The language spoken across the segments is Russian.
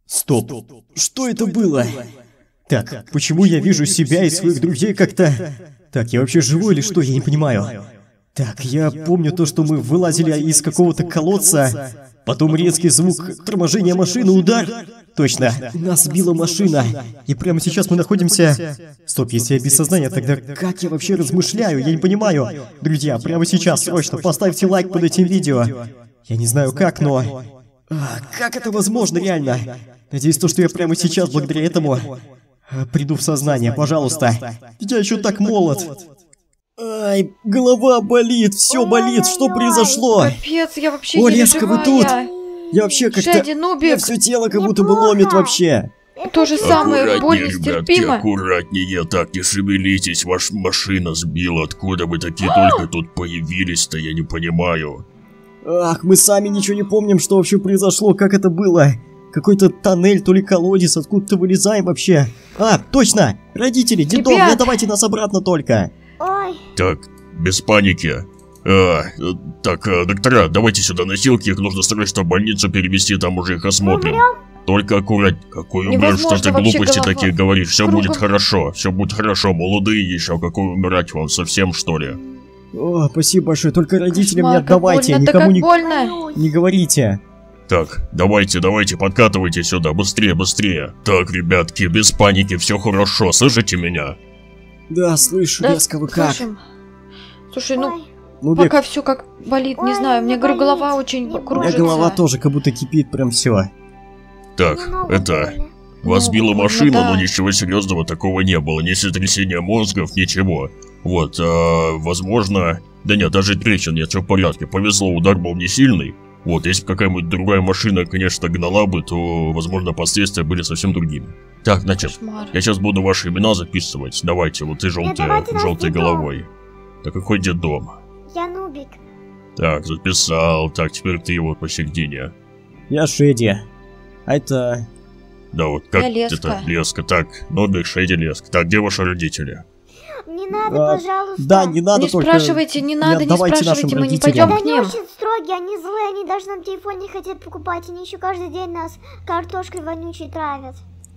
Стоп, что это было? Так, почему я вижу себя и своих друзей как-то... Так, я вообще живой или что? Я не понимаю. Так, я помню то, что мы вылазили из какого-то колодца, потом резкий звук торможения машины, удар. Точно, нас сбила машина. И прямо сейчас мы находимся... Стоп, если я без сознания, тогда как я вообще размышляю? Я не понимаю. Друзья, прямо сейчас срочно поставьте лайк под этим видео. Я не знаю как, но... как это возможно, реально? Надеюсь, то, что я прямо сейчас, благодаря этому, приду в сознание, пожалуйста. Я еще так молод. Ай, голова болит, все болит, что произошло? Капец, я вообще О, не Леска, вы тут? Я вообще как-то... Шеди, Нубик. Все тело как будто бы ломит вообще. То же самое, боль ребятки, нестерпима. аккуратнее, так не шевелитесь, ваша машина сбила, откуда вы такие только тут появились-то, я не понимаю. Ах, мы сами ничего не помним, что вообще произошло, как это было. Какой-то тоннель, то ли колодец, откуда-то вылезаем вообще. А, точно! Родители, детдом, не отдавайте нас обратно только. Ой. Так, без паники. Доктора, давайте сюда носилки, их нужно срочно в больницу перевести, там уже их осмотрим. Только аккуратнее. Какой умрешь, что ты глупости такие говоришь? Все будет хорошо, молодые еще, какой умирать вам, совсем что ли? О, спасибо большое, только родителям не Кошмар, как отдавайте, больно, никому так больно. не говорите. Так, давайте, подкатывайте сюда, быстрее. Так, ребятки, без паники, все хорошо, слышите меня? Да, слышу, Да, Леска, вы как? Слушай, Нубик, пока все как болит, не знаю, у меня, говорю, голова очень у меня кружится. голова тоже как будто кипит прям все. Так, вас сбила машина, да. но ничего серьезного такого не было, ни сотрясения мозгов, ничего. Вот, возможно... Да нет, даже трещин нет, все в порядке, повезло, удар был не сильный. Вот, если бы какая-нибудь другая машина, конечно, гнала бы, то, возможно, последствия были совсем другими. Так, значит, Кошмар. я сейчас буду ваши имена записывать. Давайте, вот ты желтой головой. Так, какой детдом? Я Нубик. Так, записал. Так, теперь ты его посередине. Я Шеди. А это... Да, вот как Я Леска. это, Леска. Так, Нубик, Шеди, Леска. Так, где ваши родители? Не надо, пожалуйста. Да, не надо Не только... спрашивайте, не надо, не отдавайте спрашивайте, нашим мы не родителям. пойдем к Они ним. очень строгие, они злые, они даже нам телефон не хотят покупать, они еще каждый день нас картошкой вонючей травят.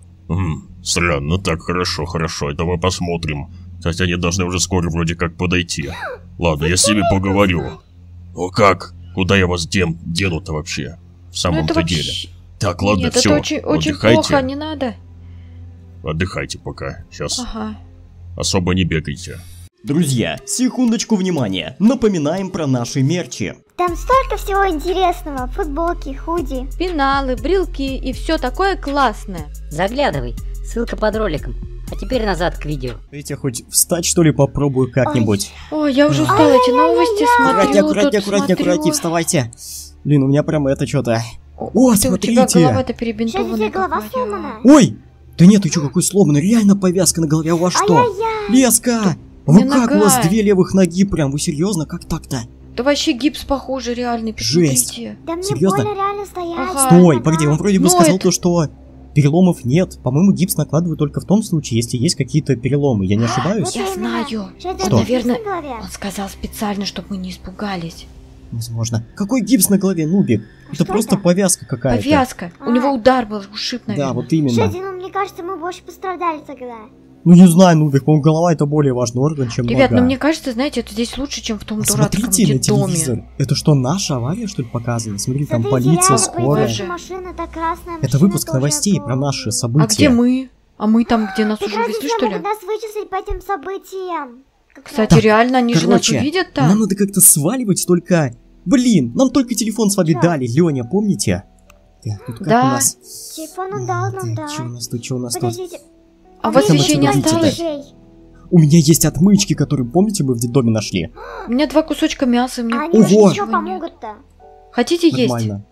Странно, так, хорошо, это мы посмотрим. Кстати, они должны уже скоро вроде как подойти. Ладно, я с ними поговорю. О, как? Куда я вас дену-то вообще? В самом-то деле. Так, ладно, Нет, все, это очень отдыхайте. плохо, не надо. Отдыхайте пока, сейчас. Ага. Особо не бегайте. Друзья, секундочку внимания. Напоминаем про наши мерчи. Там столько всего интересного, футболки, худи. Пеналы, брелки и все такое классное. Заглядывай, ссылка под роликом. А теперь назад к видео. Дайте хоть встать, что ли, попробую как-нибудь. Ой, я уже устала эти новости смотрю. Аккуратнее, вставайте. Блин, у меня прям это что-то... О, У тебя смотрите! голова-то Что, перебинтованная. тебе голова какая. сломана? Ой! Да нет, ты что, какой сломанный? Реально повязка на голове, у вас что? Ай-яй-яй. Леска! У Вы меня как, у вас нога. 2 левых ноги прям? Вы серьезно? Как так-то? Да вообще гипс похоже, реальный, Жесть. посмотрите. Да мне Серьезно? больно реально стоять. Ага. Стой, погоди, он вроде бы Ну, сказал это- то, что переломов нет. По-моему, гипс накладывают только в том случае, если есть какие-то переломы. Я не ошибаюсь? Я знаю. Что, Что? Наверное, на голове? Он сказал специально, чтобы мы не испугались. Возможно. Какой гипс на голове, Нубик? Это что просто это? повязка какая-то. Повязка. У него удар был, ушиб, наверное. Да, вот именно. Шеди, ну мне кажется, мы больше пострадали тогда. Ну не знаю, Нубик, по-моему, голова это более важный орган, чем Ребят, нога. ну мне кажется, знаете, это здесь лучше, чем в том дурацком Смотрите на детдоме. телевизор. Это что, наша авария, что ли, показывает? Смотри, там Смотрите, полиция, реально скорая. появилась машина, та красная Это машина выпуск тоже новостей была. про наши А события. где мы? А мы там, где нас Так уже разве увезли, что что ли? могут нас вычислить по этим событиям? Как Кстати, Так, реально, они же нас короче, увидят там. нам надо как-то сваливать только... Блин, нам только телефон с вами Чё? дали, Леня, помните? Так, тут как Да. у нас... телефон он дал нам, да. Что у нас тут, что у нас тут? Подождите. А у вас Там вещей не отсюда осталось? Вещей. У меня есть отмычки, которые, помните, мы в детдоме нашли? У меня 2 кусочка мяса, мне А они же Ого! ничего помогут-то. Хотите есть? Нормально.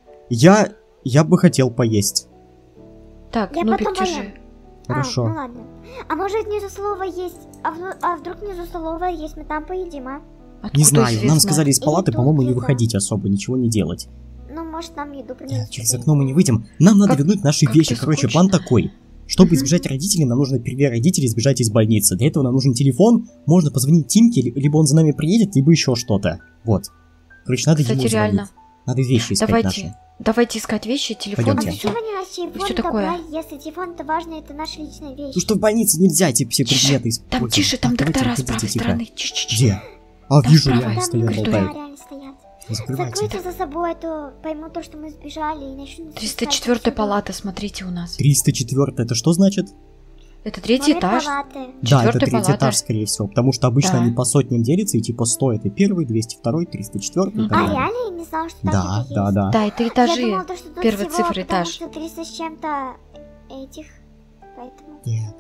Я бы хотел поесть. Так, Я Нубик, потом держи. поем. Хорошо. Ну ладно. А может внизу столовая есть? А вдруг внизу столовая есть, мы там поедим, а? Откуда Не знаю, нам известно? сказали из палаты, тут по-моему, не еда. выходить особо, ничего не делать. Ну, может, нам еду принесут. Через окно мы не выйдем. Нам надо Как- вернуть наши как вещи. ты Короче, скучно. план такой. Чтобы Мгм. избежать родителей, нам нужно первее родителей сбежать из больницы. Для этого нам нужен телефон. Можно позвонить Тимке, либо он за нами приедет, либо еще что-то. Вот. Короче, надо Кстати, ему реально. звонить. Надо вещи искать Давайте. наши. Давайте искать вещи, телефон, Пойдемте. А все. зачем они наш телефон всё такое. брать, если телефон это важно, это наша личная вещь? Ну что в больнице нельзя эти все предметы использовать. Там тише, там Так, давайте доктора с выходите, правой тихо. стороны. Чш-чш-чш. Где? А, Там вижу, справа, реально Там стоят, в коридоре. болтают. реально стоят. Закрывайте. Закройте за собой, а то поймут то, что мы сбежали и начнут... 304 палата, смотрите у нас. 304 это что значит? Это третий этаж. Да, это Четвёртый третий палата. этаж, скорее всего, потому что обычно Да. они по сотням делятся, и типа 100 это первый, 202, 304 и Ну так А, далее. реально? Я не знала, что так Да, это да, есть. да. Да, это Я этажи. думала, то, что тут Первый всего, цифра потому этаж. что 300 с чем-то этих, поэтому... Нет.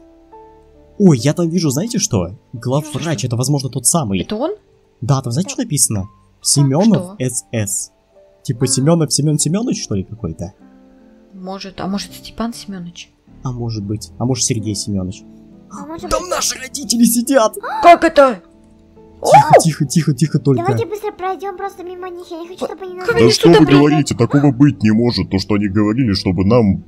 Ой, я там вижу, знаете что? Главврач, это возможно тот самый. Это он? Да, там знаете, что написано? Семенов Что? СС. Типа Семенов Семен Семенович, что ли, какой-то? Может, а может Степан Семенович? А может быть. А может Сергей Семенович. А может Там быть- наши родители сидят! Как это? Тихо, тихо, тихо, тихо только. Давайте быстро пройдем просто мимо них, я не хочу, чтобы они нас... Как Да они что сюда вы придут? говорите, такого быть не может. То, что они говорили, чтобы нам,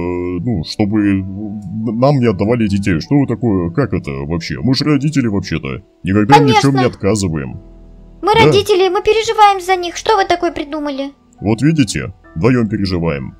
ну, чтобы нам не отдавали детей. Что вы такое, как это вообще? Мы же родители вообще-то. Никогда ни в чем не Конечно. отказываем. Мы Да. родители, мы переживаем за них. Что вы такое придумали? Вот видите, вдвоем переживаем.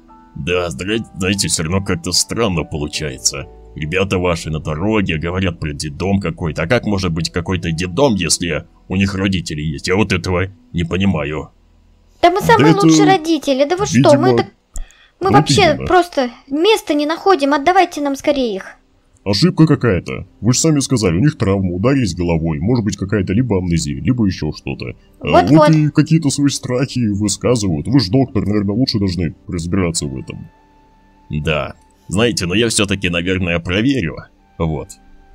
Да, знаете, все равно как-то странно получается. Ребята ваши на дороге говорят про детдом какой-то. А как может быть какой-то детдом, если у них родители есть? Я вот этого не понимаю. Да мы самые это, лучшие родители. Да вы что, видимо, мы так... Мы вот вообще именно. просто места не находим. Отдавайте нам скорее их. Ошибка какая-то. Вы же сами сказали, у них травма, ударились головой. Может быть какая-то либо амнезия, либо еще что-то. Вот-вот. Вот и какие-то свои страхи высказывают. Вы же доктор, наверное, лучше должны разбираться в этом. Да. Знаете, но я все-таки, наверное, проверю. Вот.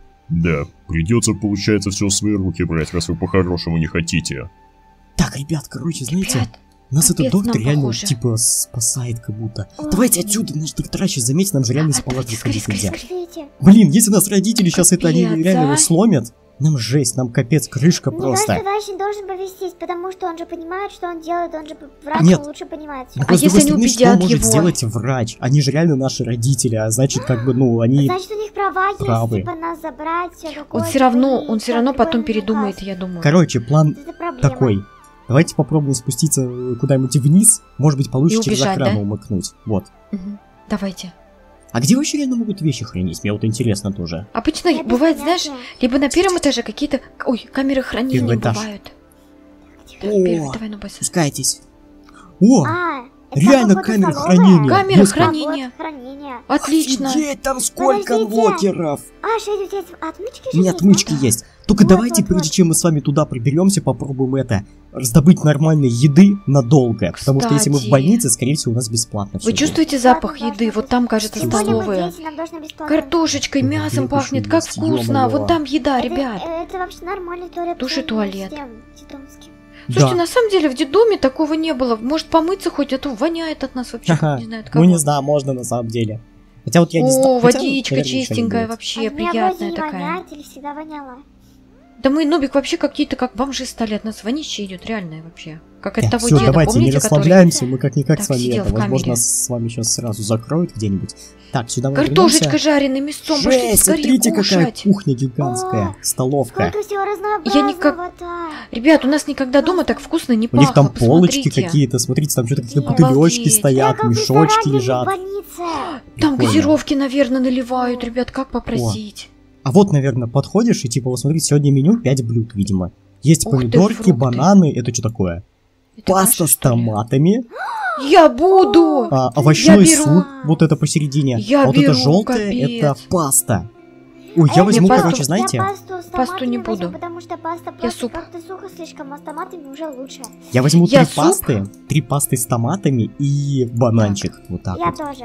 Да, придется, получается, все в свои руки брать, раз вы по-хорошему не хотите. Так, ребят, короче, знаете, Ребят, нас этот капец, доктор нам реально, похоже. типа, спасает как будто. Давайте отсюда, наш доктора сейчас заметит, нам же реально из А, палаты давайте, выходить нельзя. Смотрите, Блин, если нас родители сейчас это они Капец, реально а? его сломят, нам жесть, нам капец, крышка мне просто. кажется, дальше не должен повестись, потому что он же понимает, что он делает, он же врач, Нет. он лучше понимает. Ну, А с другой если они стороны, что убедят может его? сделать врач? Они же реально наши родители, а значит, как бы, ну, они... Значит, у них права правы. есть, типа нас забрать, все такое. Он все равно, типа, и он все как равно любой потом наказ. передумает, я думаю. Короче, план Это проблема. такой. Давайте попробуем спуститься куда-нибудь вниз. Может быть, получше И через убежать, охрану да? умыкнуть. Вот. Мгм. Давайте. А где вообще реально могут вещи хранить? Мне вот интересно тоже. Обычно Я без бывает, знаешь, понятия. либо на первом этаже какие-то... Ой, камеры хранения Первый этаж. бывают. О, Первый, давай, ну быстро. спускайтесь. О, А, это реально походу камера столовая. хранения. Камера Есть хранения. Вот, хранение. Отлично. Офигеть, там сколько Подождите. локеров. А, что это у тебя отмычки У меня есть, отмычки да? есть. Только Вот, давайте, вот, прежде вот. чем мы с вами туда проберемся, попробуем это. Раздобыть нормальной еды надолго. Потому что если мы в Кстати. больнице, скорее всего, у нас бесплатно всё Вы будет. чувствуете Да? запах Ладно, еды? должно Вот быть. там, кажется, Тем более мы столовая. дети, нам должно бесплатно. Картошечкой, Да, мясом хлеб пахнет, еще как есть, вкусно. ё-моё. Вон там еда, Это- ребят. Это вообще нормальный туалет. Душ и всем туалет. детдомским. Слушайте, Да. на самом деле в детдоме такого не было. Может помыться хоть, а то воняет от нас вообще. Ага. Не знаю от Ну кого. не знаю, можно на самом деле. Хотя вот я не знаю. О, хотя, водичка наверное, ничего не чистенькая будет. вообще, А у меня приятная вроде не такая. воняет или всегда воняло? Да мы, Нубик, вообще какие-то как бомжи стали, от нас вонища идет, реальная вообще. Как от Так, того все, деда, давайте, не помните, который... расслабляемся, мы как-никак Так, с вами сидел это. в Возможно, камере. нас с вами сейчас сразу закроют где-нибудь. Так, сюда мы Картошечка вернемся. жареная, мясцом, пошлите Жесть, скорее смотрите, какая кушать. кухня гигантская, О, столовка. Сколько всего разнообразного никак- там. Ребят, у нас никогда дома так вкусно не У них там пахло, полочки посмотрите. какие-то, смотрите, там что-то какие-то Обалдеть. бутылечки Я стоят, как в мешочки ресторане лежат. в больнице. Там Прикольно. газировки, наверное, наливают, ребят, как попросить? А вот, наверное, подходишь и типа, вот смотрите, сегодня меню 5 блюд, видимо. Есть Ух ты, помидорки, фрукты. бананы, это что такое? Это Паста каша, с что ли? томатами, Я буду! овощной беру. суп, вот это посередине. Я А вот беру, это желтое, капец. это паста. Ой, А я я возьму, пасту- короче, знаете, Я пасту с Пасту томатами не возьму, буду. потому что паста просто суп. как-то сухо слишком, а с томатами уже лучше. я возьму Я 3 суп. пасты, 3 пасты с томатами и бананчик. Вот так Я вот. тоже.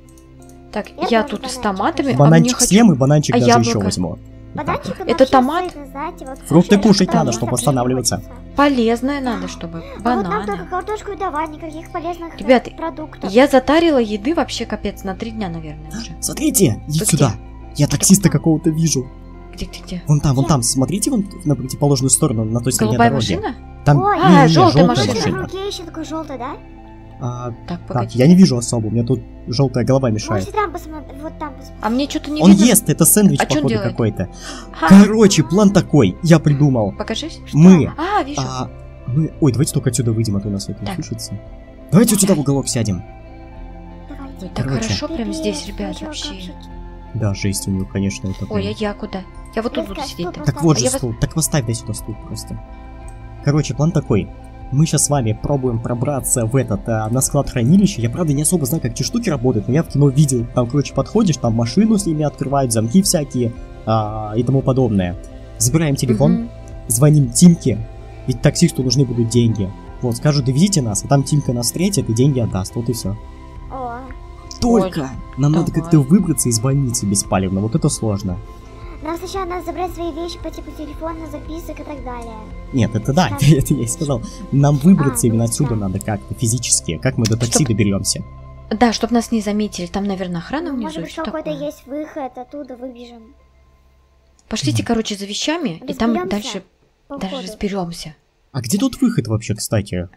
Так, Я я тоже тут с бананчик томатами, хочу. а мне Бананчик хочу... съем и бананчик А даже еще яблоко? возьму. Вот так Бананчик вот. он Это вообще томат? сытный, знаете, вот Фрукты кушаешь, кушать потому надо, что чтобы пить восстанавливаться. хочется. Полезное надо, чтобы. А вот нам только Бананы. картошку и давай, никаких полезных Ребят, продуктов. Я затарила еды вообще капец на 3 дня, наверное, уже. Смотрите, иди Где? сюда. Я таксиста какого-то вижу. Где? Вон там, смотрите, вон на противоположную сторону, на той стороне Голубая дороги. машина? Там, Ой, не-не-не, желтая желтая машина. В руке еще такой желтый, да? Так, Так, погоди. я не вижу особо, у меня тут желтая голова мешает. Можете там посмотреть, вот там посмотреть. А мне что-то не Он видно. ест, это сэндвич, А чё он походу, делает? какой-то. Ха. Короче, план такой, я придумал. Покажись. Мы, Вижу. Ой, давайте только отсюда выйдем, а то нас это Так. услышится. Давайте сюда в уголок сядем. Давайте. Ой, так Короче. хорошо прям здесь, ребят, Ничего, вообще. короче. Да, жесть у него, конечно, это Ой, прям. я куда? Я вот тут буду Леска, сидеть. тут Так вот А же я вас- стул, так поставь дай сюда стул просто. Короче, план такой. Мы сейчас с вами пробуем пробраться в этот, на склад хранилища. Я, правда, не особо знаю, как эти штуки работают, но я в кино видел. Там, короче, подходишь, там машину с ними открывают, замки всякие и тому подобное. Забираем телефон, Мгм. звоним Тимке, ведь таксисту нужны будут деньги. Вот, скажут, довезите нас, а там Тимка нас встретит и деньги отдаст, вот и все. О, Только нам надо давай. как-то выбраться из больницы беспалевно, вот это сложно. нам сначала надо забрать свои вещи по типу телефона, записок и так далее. Нет, это да, Там- это я и сказал. Нам выбраться А, именно ну отсюда да. надо как-то физически. Как мы до такси Чтоб- доберемся? Да, чтобы нас не заметили. Там, наверное, охрана Ну, внизу. может быть, Что какой-то такое? есть выход, оттуда выбежим. Пошлите, короче, за вещами, и там Разберёмся дальше по даже ходу. разберемся. А где тут выход вообще, кстати?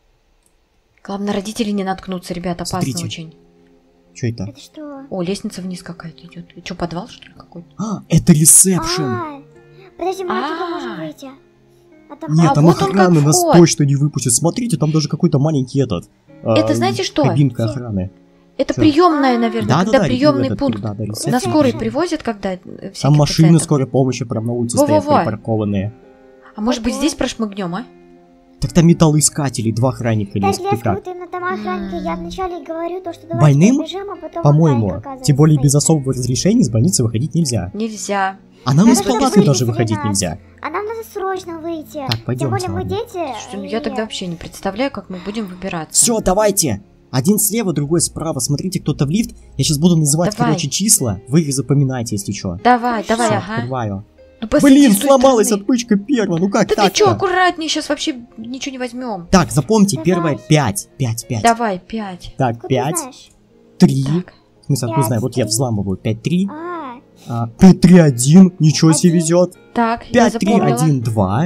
Главное, родители не наткнутся, ребят, опасно Смотрите. очень. Что это? Это что? О, лестница вниз какая-то идет. Что, подвал, что ли, какой-то? А, это ресепшн! Подожди, мы оттуда А. можем выйти. А там Нет, А там вот он охрана как нас вход. точно не выпустит. Смотрите, там даже какой-то маленький этот. Это знаете что? Кабинка охраны. Это Чё? приемная, наверное, Да, когда да, приемный этот, пункт. да, да, На ресепшн. скорой привозят, когда всяких Там машины пациентов. скорой помощи прям на улице стоят Во-во-во. припаркованные. А может быть Ого. здесь прошмыгнем, а? Так там металлоискатели, 2 охранника Так, есть. Ты Леска, как? вот именно там охранники. Я вначале говорю то, что давайте Больным? побежим, а потом По-моему, охранник, оказывается, тем более без стоит. особого разрешения из больницы выходить нельзя. Нельзя. А нам Да, из да, палаты выйдите даже за выходить нас. нельзя. А нам надо срочно выйти. Так, Тем пойдемте, более мы ладно. дети. Слушайте, ну я тогда вообще не представляю, как мы будем выбираться. Все, давайте. Один слева, другой справа. Смотрите, кто-то в лифт. Я сейчас буду называть, Давай. короче, числа. Вы их запоминайте, если что. Давай, давай, Всё, ага. открываю. Ну, посиди Блин, с той сломалась стороны. отмычка первая. Ну как Да так? ты чё, аккуратнее, сейчас вообще ничего не возьмем. Так, запомните, Давай. первое 5. 5, 5. Давай, 5. Так, Откуда 5, знаешь? 3. Так. В смысле, откуда 5, знаю? Вот я 3. взламываю. 5, 3. А, 5, 3, 1. Ничего себе 1. везет. Так, я 5, 3, запомнила. 1, 2.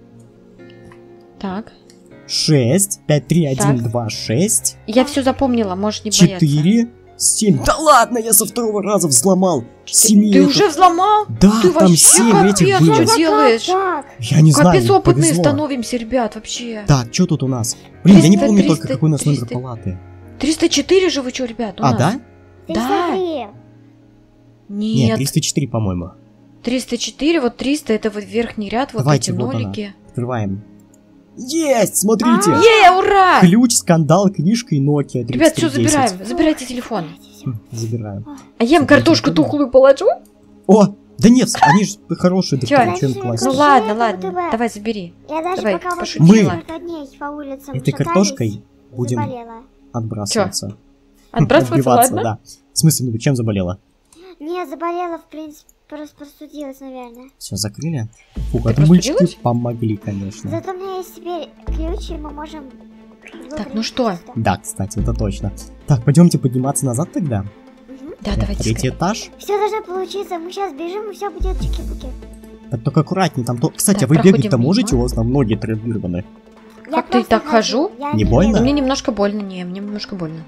Так. 6. 5, 3, 1, Так. 2, 6. Я все запомнила, можешь не бояться. 4. 7. Да ладно, я со второго раза взломал. Ты 7. уже взломал? Да, Ты там вообще 7 этих капец, было. что как делаешь? так? Я не знаю, Капец мне опытные повезло. становимся, ребят, вообще. Так, что тут у нас? Блин, я не 300, помню только 300, какой у нас номер 300. палаты. 304 же вы что, ребят, у А, нас? да? 303. Нет, Нет, 304, по-моему. 304, вот 300, это вот верхний ряд, вот Давайте, эти вот она. нолики. Открываем. Есть, смотрите. Ура! Ключ, скандал, книжка и Nokia 3310. Ребят, все забираем, забирайте телефон. Забираем. А я им картошку тухлую положу? О, да нет, они же хорошие, Чё? да чем класть. Ну Слушай, ладно, это ладно, ВТБ. давай забери. Я даже Давай, пока вот пошутила. Мы несколько дней по улицам этой шатались, картошкой будем заболела. отбрасываться. Отбрасываться, Отбиваться, ладно? да. В смысле, ну чем заболела? Не, заболела, в принципе, просто простудилась, наверное. Все, закрыли? Фух, Ты отмычки простудилась? помогли, конечно. Зато у меня есть теперь ключ, и мы можем... Так, ну что? Да, кстати, это точно. Так, пойдемте подниматься назад тогда. Да, давайте Третий скорее. этаж. Все должно получиться, мы сейчас бежим, и все будет чики-пуки. Так, только аккуратнее, там то... Кстати, Так, а вы проходим бегать-то мимо. можете? У вас там ноги травмированы. Я Как ты просто так хожу, хожу? я Не больно? Ну, бегаю. мне немножко больно, не, мне немножко больно.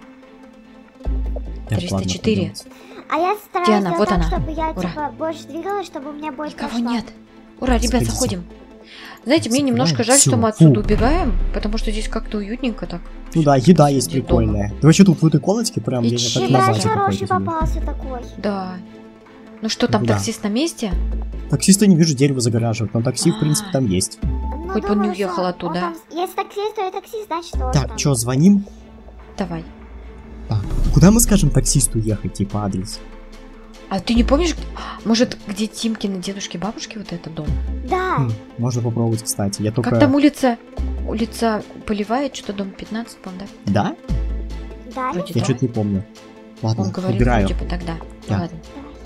Так, 304. ладно, пойдёмте. А я стараюсь Где она? делать Вот так, она. чтобы я, Ура. типа, больше двигалась, чтобы у меня боль Никого прошла. нет. Ура, ребят, Сходите. заходим. Знаете, мне Закрываем. немножко жаль, Всё, что мы отсюда фу. убегаем, потому что здесь как-то уютненько так. Ну да, еда есть Сидит прикольная. Да вообще тут в этой комнатке прям И я чё? как И на врач базе хороший какой-то. попался такой. Да. Ну что, там Да. таксист на месте? Таксиста не вижу, дерево загораживает, но такси, в А. принципе, там есть. Ну, Хоть бы он не думаю, уехал что оттуда. он там- Если таксист, то и таксист, значит, тоже Так, там. чё, звоним? Давай. Так, куда мы скажем таксисту ехать, типа адрес? А ты не помнишь, может, где Тимкины дедушки, бабушки, вот этот дом? Да. Хм, можно попробовать, кстати. Я только... Как там улица Полевая, что-то дом 15, по-моему, да? Да? Да. Вроде Я да. что-то не помню. Ладно, Он говорил, выбираю. ну, типа тогда. Так. Ладно.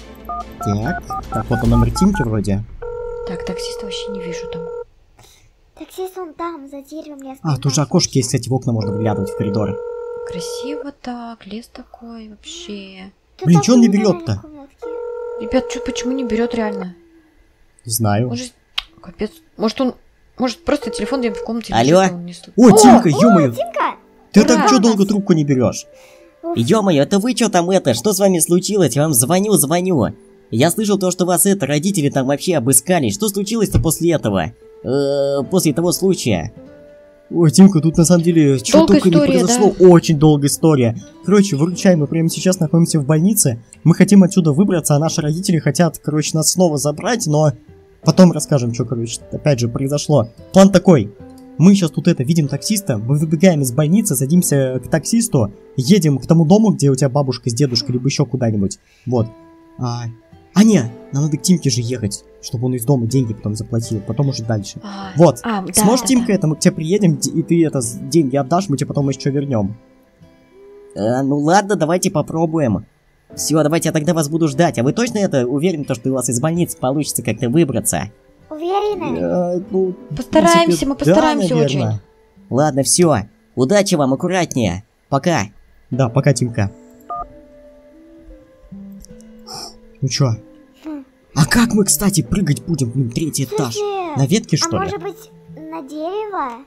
Так, вот он номер Тимки вроде. Так, таксиста вообще не вижу там. Таксист он там, за деревом я А, тут же окошки есть, кстати, в окна можно выглядывать в коридор. Красиво так, лес такой вообще. Блин, чё он не берёт-то? Ребят, почему не берет реально? Не знаю. Может, капец. Может, просто телефон где-нибудь в комнате Алло? лежит, а он не слышит. О, Тимка, ё-моё! Тимка! Ты Ура! так чё долго трубку не берешь? Ё-моё, это вы чё там это? Что с вами случилось? Я вам звоню. Я слышал то, что вас родители там вообще обыскали. Что случилось-то после этого? После того случая? Ой, Тимка, тут на самом деле что Долгая только история, не произошло, очень долгая история. Короче, выручай, мы прямо сейчас находимся в больнице, мы хотим отсюда выбраться, а наши родители хотят, короче, нас снова забрать, но потом расскажем, что, короче, опять же произошло. План такой, мы сейчас тут видим таксиста, мы выбегаем из больницы, садимся к таксисту, едем к тому дому, где у тебя бабушка с дедушкой, либо еще куда-нибудь, вот. Не, нам надо к Тимке же ехать, чтобы он из дома деньги потом заплатил, потом уже дальше. Вот, да, сможешь, да, Тимка, мы к тебе приедем, и ты деньги отдашь, мы тебе потом еще вернем. Ну ладно, давайте попробуем. Все, давайте я тогда вас буду ждать. А вы точно уверены, что у вас из больницы получится как-то выбраться? Уверены? Постараемся, мы постараемся очень. Ладно, все. Удачи вам, аккуратнее. Пока. Да, пока, Тимка. Ну чё? А как мы, кстати, прыгать будем, блин, 3-й этаж? На ветке, что ли? А может быть, на дерево?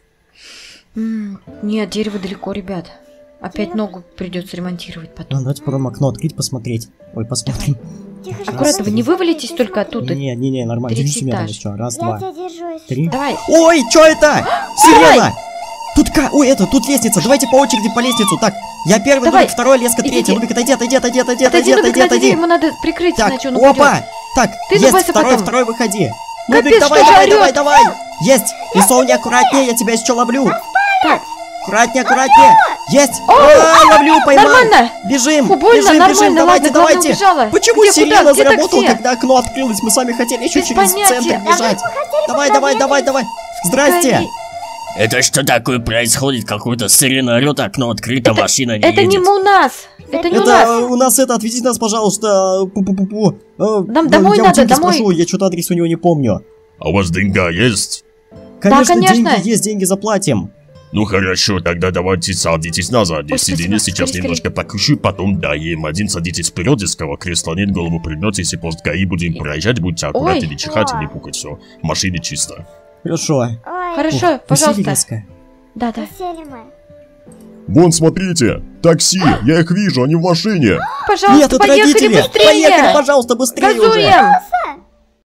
Нет, дерево далеко, ребят. Опять ногу придется ремонтировать потом. Давайте попробуем окно открыть, посмотреть. Ой, посмотрим. Тихо, Аккуратно, вы не вывалитесь только оттуда. Не, нормально, держите меня там этаж. еще. Раз, Я два, тебя держусь. 3. Давай. Ой, чё это? Сирена! Тут лестница, давайте по очереди по лестницу. Так, я первый, Давай. Нубик второй, Леска третий. Иди. Нубик, отойди. Отойди, Нубик, отойди, ему надо прикрыть, Так, иначе он опа! упадет. Так, Ты есть, забайся потом. второй, выходи. Капец, Нубик, что же орёт? давай. Есть! И Соня, аккуратнее, я тебя еще ловлю. Так, Аккуратнее. Есть! Ловлю, поймал. нормально. Бежим, Фу, больно, бежим, нормально, давайте. ладно, главное, убежала. Почему Где, сирена куда? Где заработала, такси? когда окно открылось? Мы с вами хотели еще Без через понятия. центр бежать. Давай. Здрасте. Скорей. Это что такое происходит? Какую-то сирена орёт, окно открыто, машина не Это не едет. у нас. Это не у нас. У нас отвезите нас, пожалуйста. Нам домой я надо, у Тимки домой. спрошу, я что-то адрес у него не помню. А у вас деньга есть? Конечно, конечно. деньги есть, деньги заплатим. Ну хорошо, тогда давайте садитесь назад. Ой, Сиденье спасибо, сейчас скорее, немножко покушу, потом даем один, садитесь вперед, из кого кресла нет, голову пригнете, если пост ГАИ будем проезжать, будьте аккуратны, не чихать и не пукать, все. В машине чисто. Хорошо. Ой, Хорошо, Ух, спасибо, пожалуйста. Леска. Да. сели мы. Вон, смотрите, такси, я их вижу, они в машине. Пожалуйста, Нет, это поехали родители. быстрее. Поехали, пожалуйста, быстрее уже. Газуем.